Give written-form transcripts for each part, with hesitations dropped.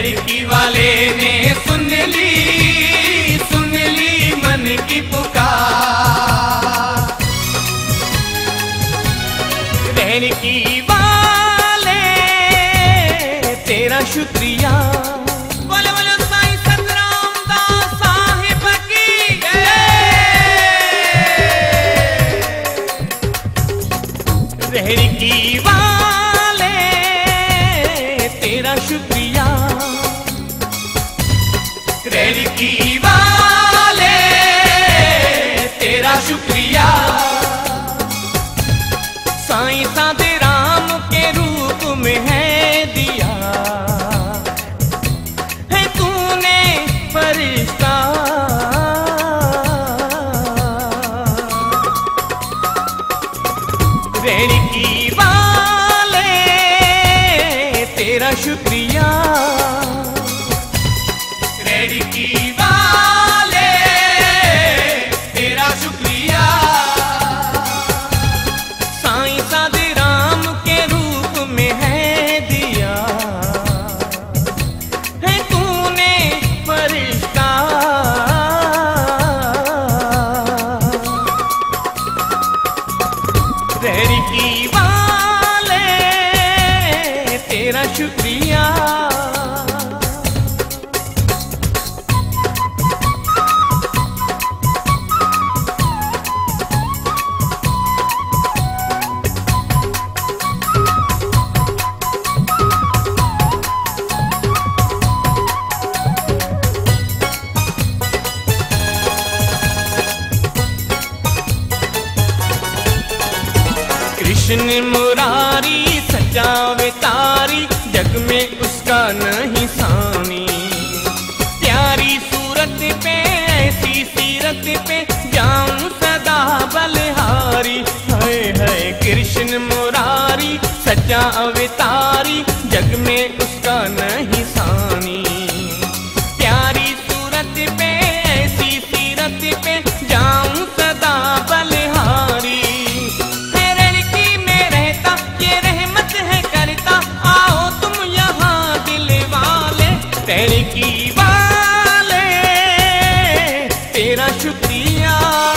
रेड़की वाले ने सुन ली मन की पुकार। रेड़की वाले तेरा शुक्रिया। बोले बोले साईं सतराम दास साहिब की जय। रेड़की वाले तेरा शुक्रिया। रेड़की वाले तेरा शुक्रिया। साईं साधे राम के रूप में है दिया है तूने फरिश्ता। रेड़की वाले तेरा शुक्रिया। रेड़की वाले तेरा शुक्रिया। साईं साधे राम के रूप में है दिया है तूने फरिश्ता। रेड़की वाले तेरा शुक्रिया। कृष्ण मुरारी सच्चा अवतारी जग में उसका नहीं सानी। प्यारी सूरत पे ऐसी सीरत पे जाऊं सदा बलिहारी। हाय हाय कृष्ण मुरारी सच्चा अवतारी जग में उसका नहीं सानी। प्यारी सूरत पे ऐसी सीरत पे जाऊं सदा बलिहारी। रेड़की वाले तेरा शुक्रिया।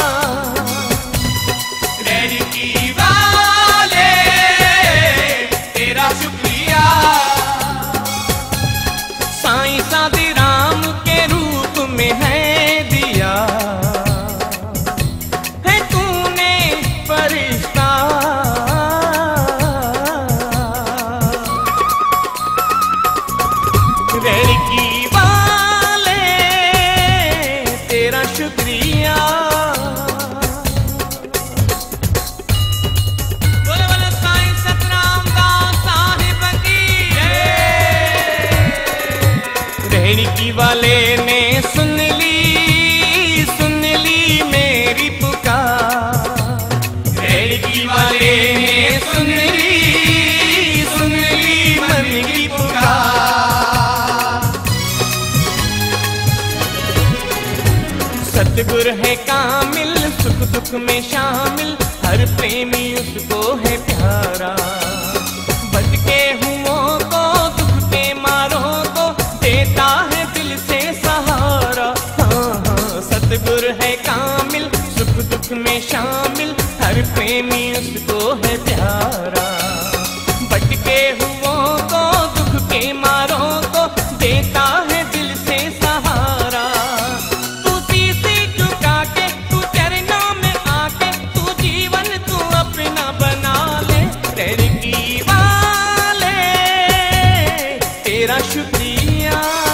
रेड़की वाले तेरा शुक्रिया। साईं साधे राम के रूप में है दिया है तूने फरिश्ता। रेड़की वाले तेरा शुक्रिया। बोले बोले साईं सतराम दास साहिब की जय। रेड़की वाले ने सुन ली मेरी पुकार। रेड़की वाले ने सुन ली मन की पुकार। सतगुर है कामिल सुख दुख में शामिल हर प्रेमी उसको है प्यारा। भटके हुओं को दुख के मारों को देता है दिल से सहारा। हाँ हाँ सतगुर है कामिल सुख दुख में शामिल हर प्रेमी उसको है प्यारा। भटके हुओं को दुख के मारों को देता है दिल से सहारा। तू सीसी झुका के तू चरणों में आके तू जीवन तू अपना बना ले। रेड़की वाले तेरा शुक्रिया।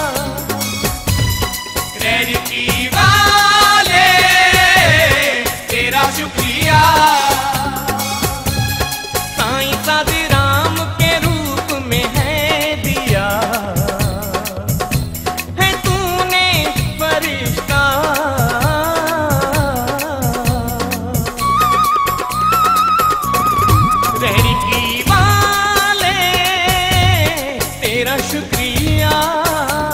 रेड़की वाले तेरा शुक्रिया। साईं साधे राम के रूप में है दिया है तूने फरिश्ता। रेड़की वाले तेरा शुक्रिया।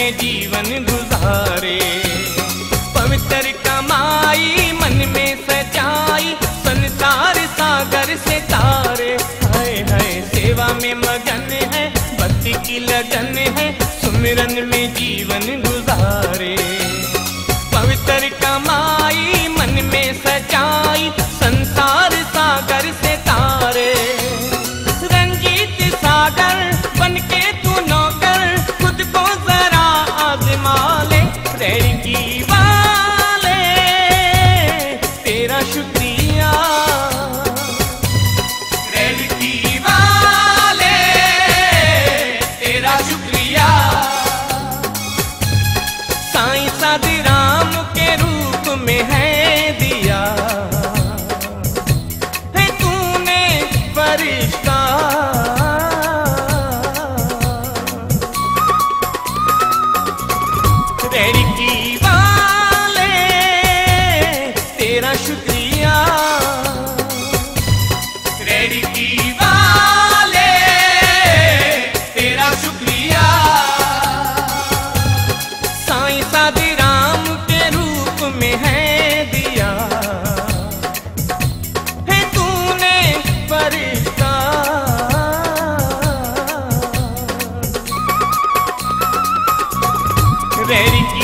में जीवन गुजारे। पवित्र कमाई मन में सजाई, संसार सागर से तारे। हाय हाय सेवा में मगन है, भक्ति की लगन है, सुमिरन में जीवन गुजारे। पवित्र कमाई मन में सजाई, संसार सागर से तारे। रंजीत सागर बनके तू नौकर, खुद को जरा आजमा ले। रेडकी वाले तेरा शुक्रिया, रेडकी वाले तेरा शुक्रिया। साईं साधी राम के रूप में है दिया है तूने फरिश्ता। रेडकी वाले तेरा शुक्रिया, रेडकी वाले तेरा शुक्रिया। साईं साधी राम के रूप में है दिया है तूने फरिश्ता। रेडकी